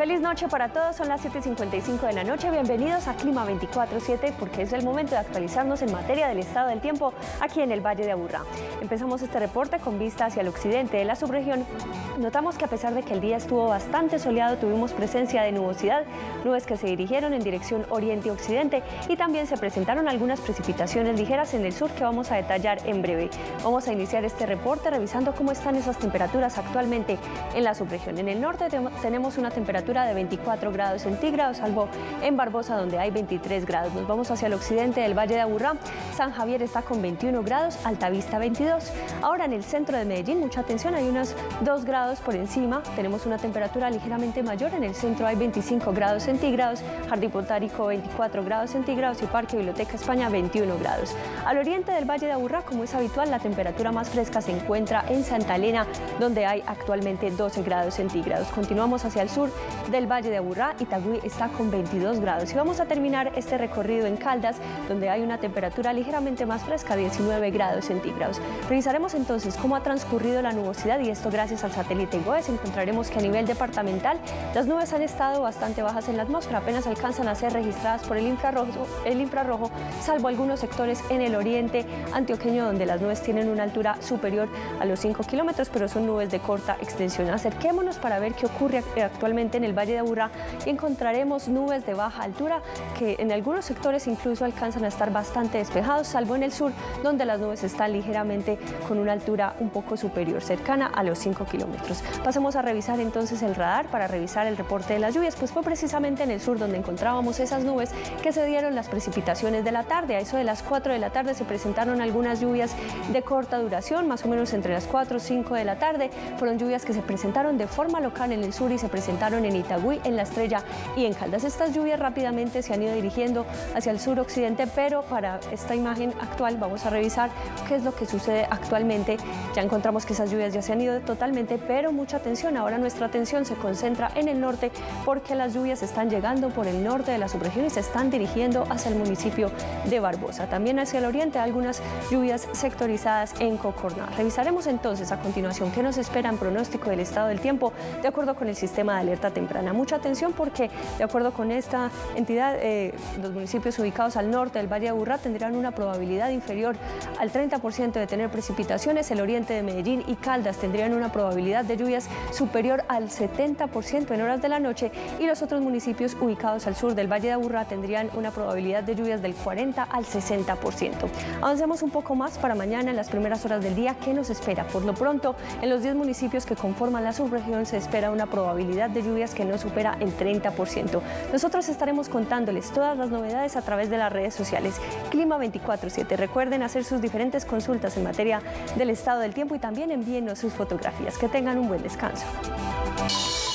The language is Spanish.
Feliz noche para todos, son las 7:55 de la noche. Bienvenidos a Clima 24/7 porque es el momento de actualizarnos en materia del estado del tiempo aquí en el Valle de Aburrá. Empezamos este reporte con vista hacia el occidente de la subregión. Notamos que a pesar de que el día estuvo bastante soleado, tuvimos presencia de nubosidad, nubes que se dirigieron en dirección oriente y occidente, y también se presentaron algunas precipitaciones ligeras en el sur que vamos a detallar en breve. Vamos a iniciar este reporte revisando cómo están esas temperaturas actualmente en la subregión. En el norte tenemos una temperatura de 24 grados centígrados, salvo en Barbosa, donde hay 23 grados. Nos vamos hacia el occidente del Valle de Aburrá. San Javier está con 21 grados, Altavista 22. Ahora en el centro de Medellín, mucha atención, hay unos 2 grados por encima. Tenemos una temperatura ligeramente mayor. En el centro hay 25 grados centígrados, Jardín Botánico 24 grados centígrados y Parque Biblioteca España 21 grados. Al oriente del Valle de Aburrá, como es habitual, la temperatura más fresca se encuentra en Santa Elena, donde hay actualmente 12 grados centígrados. Continuamos hacia el sur del Valle de Aburrá. Itagüí está con 22 grados. Y vamos a terminar este recorrido en Caldas, donde hay una temperatura ligeramente más fresca, 19 grados centígrados. Revisaremos entonces cómo ha transcurrido la nubosidad, y esto gracias al satélite GOES. Encontraremos que a nivel departamental las nubes han estado bastante bajas en la atmósfera, apenas alcanzan a ser registradas por el infrarrojo, salvo algunos sectores en el oriente antioqueño, donde las nubes tienen una altura superior a los 5 kilómetros, pero son nubes de corta extensión. Acerquémonos para ver qué ocurre actualmente en el Valle de Aburrá, y encontraremos nubes de baja altura que en algunos sectores incluso alcanzan a estar bastante despejados, salvo en el sur, donde las nubes están ligeramente con una altura un poco superior, cercana a los 5 kilómetros. Pasemos a revisar entonces el radar para revisar el reporte de las lluvias, pues fue precisamente en el sur donde encontrábamos esas nubes que se dieron las precipitaciones de la tarde. A eso de las 4 de la tarde se presentaron algunas lluvias de corta duración, más o menos entre las 4 o 5 de la tarde. Fueron lluvias que se presentaron de forma local en el sur y se presentaron en Itagüí, en La Estrella y en Caldas. Estas lluvias rápidamente se han ido dirigiendo hacia el suroccidente, pero para esta imagen actual vamos a revisar qué es lo que sucede actualmente. Ya encontramos que esas lluvias ya se han ido totalmente, pero mucha atención, ahora nuestra atención se concentra en el norte, porque las lluvias están llegando por el norte de la subregión y se están dirigiendo hacia el municipio de Barbosa. También hacia el oriente algunas lluvias sectorizadas en Cocorná. Revisaremos entonces a continuación qué nos espera en pronóstico del estado del tiempo de acuerdo con el sistema de alerta temprana. Mucha atención porque, de acuerdo con esta entidad, los municipios ubicados al norte del Valle de Aburrá tendrán una probabilidad inferior al 30% de tener precipitaciones. El oriente de Medellín y Caldas tendrían una probabilidad de lluvias superior al 70% en horas de la noche, y los otros municipios ubicados al sur del Valle de Aburrá tendrían una probabilidad de lluvias del 40 al 60%. Avancemos un poco más para mañana en las primeras horas del día. ¿Qué nos espera? Por lo pronto, en los 10 municipios que conforman la subregión se espera una probabilidad de lluvias que no supera el 30%. Nosotros estaremos contándoles todas las novedades a través de las redes sociales. Clima 24/7. Recuerden hacer sus diferentes consultas en materia del estado del tiempo y también envíenos sus fotografías. Que tengan un buen descanso.